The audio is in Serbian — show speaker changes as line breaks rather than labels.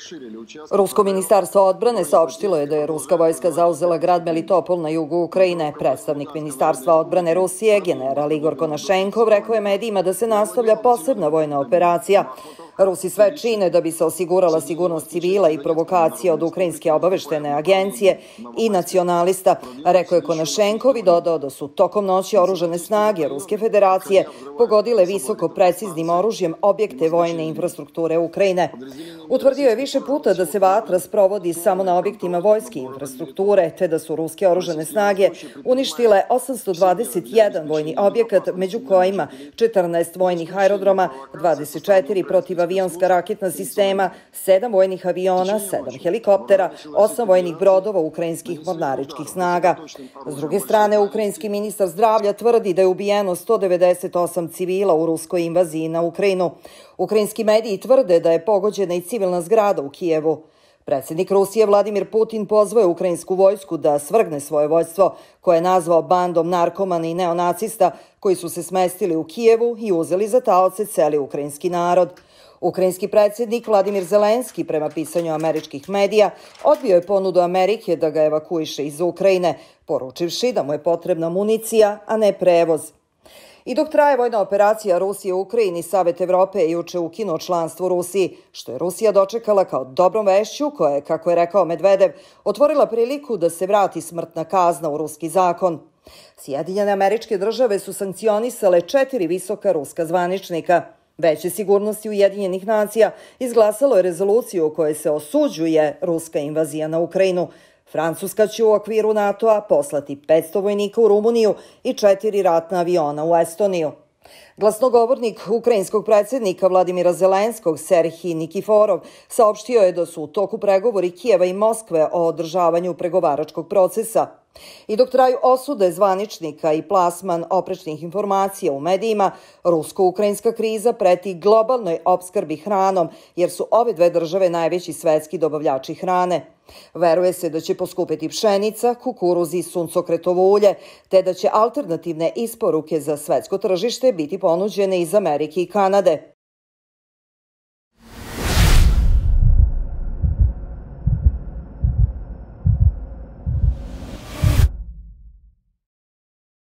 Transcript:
Rusko ministarstvo odbrane saopštilo je da je ruska vojska zauzela grad Melitopol na jugu Ukrajine. Predstavnik ministarstva odbrane Rusije, general Igor Konašenkov, rekao je medijima da se nastavlja posebna vojna operacija. Rusi sve čine da bi se osigurala sigurnost civila i provokacija od Ukrajinske obaveštene agencije i nacionalista, rekao je Konašenkov i dodao da su tokom noći oružane snage Ruske federacije pogodile visoko preciznim oružjem objekte vojne infrastrukture Ukrajine. Utvrdio je više puta da se vatra sprovodi samo na objektima vojske infrastrukture, te da su ruske oružane snage uništile 821 vojni objekat, među kojima 14 vojnih aerodroma, 24 protivavionska raketna sistema, 7 vojnih aviona, 7 helikoptera, 8 vojnih brodova ukrajinskih mornaričkih snaga. S druge strane, ukrajinski ministar zdravlja tvrdi da je ubijeno 198 civila u ruskoj invaziji na Ukrajinu. Ukrajinski mediji tvrde da je pogođena i civilna zgrada u Kijevu. Predsjednik Rusije Vladimir Putin pozvao je ukrajinsku vojsku da svrgne svoje vojstvo, koje je nazvao bandom narkomana i neonacista koji su se smestili u Kijevu i uzeli za taoce celi ukrajinski narod. Ukrajinski predsjednik Vladimir Zelenski, prema pisanju američkih medija, odbio je ponudu Amerike da ga evakuiše iz Ukrajine, poručivši da mu je potrebna municija, a ne prevoz. I dok traje vojna operacija Rusije u Ukrajini, Savet Evrope je juče ukinuo članstvo Rusiji, što je Rusija dočekala kao dobrom vešću koja je, kako je rekao Medvedev, otvorila priliku da se vrati smrtna kazna u ruski zakon. Sjedinjene Američke Države su sankcionisale 4 visoka ruska zvaničnika. Veće sigurnosti Ujedinjenih nacija izglasalo je rezoluciju u kojoj se osuđuje ruska invazija na Ukrajinu. Francuska će u okviru NATO-a poslati 500 vojnika u Rumuniju i 4 ratna aviona u Estoniju. Glasnogovornik ukrajinskog predsjednika Vladimira Zelenskog, Serhij Nikiforov, saopštio je da su u toku pregovori Kijeva i Moskve o održavanju pregovaračkog procesa. I dok traju osude zvaničnika i plasman oprečnih informacija u medijima, rusko-ukrajinska kriza preti globalnoj opskrbi hranom, jer su ove dve države najveći svetski dobavljači hrane. Veruje se da će poskupeti pšenica, kukuruz i suncokretovo ulje, te da će alternativne isporuke za svetsko tržište biti ponuđene iz Amerike i Kanade.